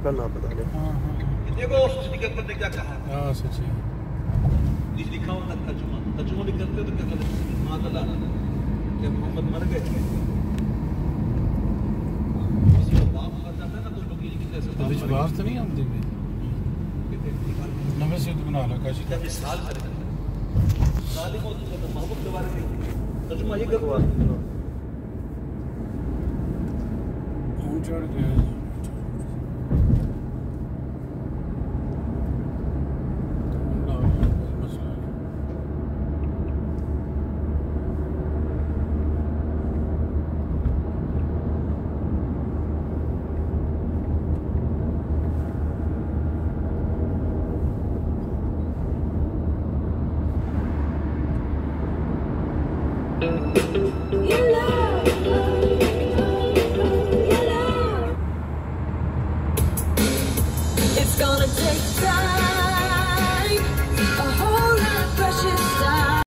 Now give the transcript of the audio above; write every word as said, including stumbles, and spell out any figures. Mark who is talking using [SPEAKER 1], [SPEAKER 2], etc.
[SPEAKER 1] का नाम बता दे।
[SPEAKER 2] हाँ हाँ
[SPEAKER 3] देखो उसने क्या करने क्या कहा।
[SPEAKER 2] हाँ सच्ची
[SPEAKER 3] जिस लिखा होता तर्जुमा तर्जुमा भी करते हो तो क्या करते मादला जब मोहम्मद मर गए किसी का बाप मर जाता है ना तो लोग ये लिखते हैं
[SPEAKER 2] तो विश्वास तो नहीं आती भी नवे से बना रखा है
[SPEAKER 3] जब साल कर जालिमों तो मोहब्बत के बारे में तर्जुमा ये करवा
[SPEAKER 2] चढ़ गया
[SPEAKER 4] It's gonna take time.